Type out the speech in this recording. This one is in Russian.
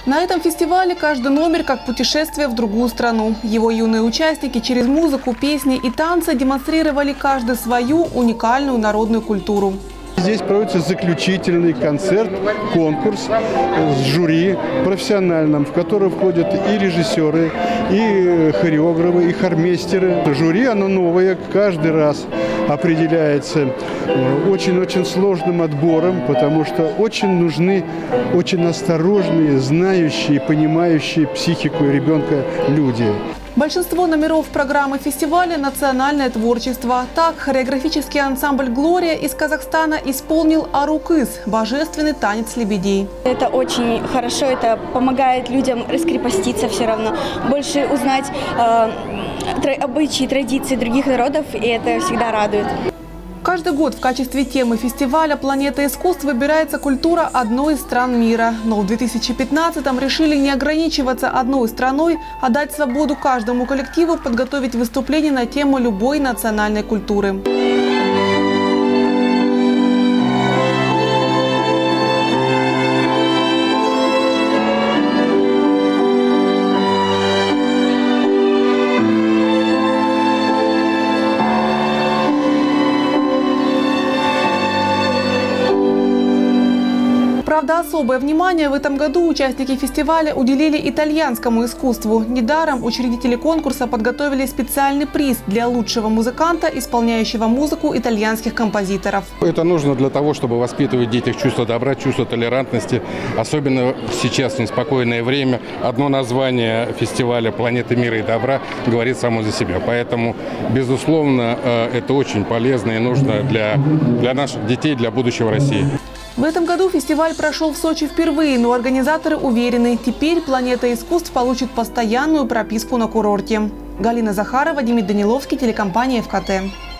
На этом фестивале каждый номер как путешествие в другую страну. Его юные участники через музыку, песни и танцы демонстрировали каждый свою уникальную народную культуру. Здесь проводится заключительный концерт, конкурс с жюри профессиональным, в который входят и режиссеры, и хореографы, и хормейстеры. Жюри, оно новое, каждый раз определяется очень-очень сложным отбором, потому что очень нужны очень осторожные, знающие, понимающие психику ребенка люди. Большинство номеров программы фестиваля – национальное творчество. Так, хореографический ансамбль «Глория» из Казахстана исполнил «Арукыс» – божественный танец лебедей. Это очень хорошо, это помогает людям раскрепоститься все равно, больше узнать обычаи, традиции других народов, и это всегда радует. Каждый год в качестве темы фестиваля «Планета искусств» выбирается культура одной из стран мира. Но в 2015-м решили не ограничиваться одной страной, а дать свободу каждому коллективу подготовить выступление на тему любой национальной культуры. Правда, особое внимание в этом году участники фестиваля уделили итальянскому искусству. Недаром учредители конкурса подготовили специальный приз для лучшего музыканта, исполняющего музыку итальянских композиторов. Это нужно для того, чтобы воспитывать в детях чувство добра, чувство толерантности. Особенно сейчас, в неспокойное время, одно название фестиваля «Планета мира и добра» говорит само за себя. Поэтому, безусловно, это очень полезно и нужно для наших детей, для будущего России. В этом году фестиваль прошел в Сочи впервые, но организаторы уверены, теперь «Планета искусств» получит постоянную прописку на курорте. Галина Захарова, Демид Даниловский, телекомпания ФКТ.